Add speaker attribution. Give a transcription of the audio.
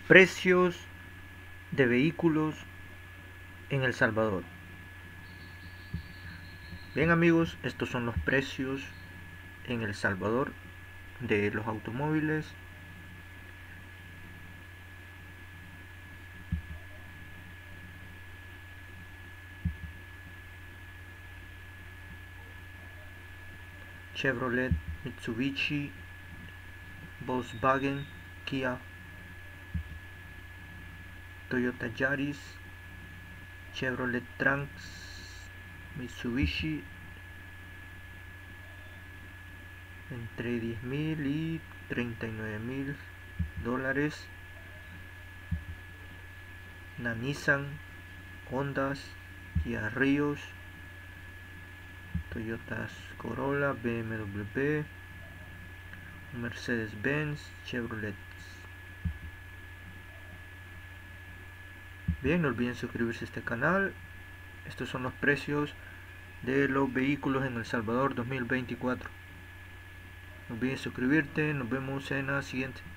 Speaker 1: Precios de vehículos en El Salvador. Bien amigos, estos son los precios en El Salvador de los automóviles. Chevrolet, Mitsubishi, Volkswagen, Kia, Toyota Yaris, Chevrolet Trax, Mitsubishi, entre 10.000 y 39.000 dólares. Nissan, Hondas, Kia Ríos, Toyota Corolla, BMW, Mercedes-Benz, Chevrolet. Bien, no olviden suscribirse a este canal. Estos son los precios de los vehículos en El Salvador 2024. No olviden suscribirte. Nos vemos en la siguiente.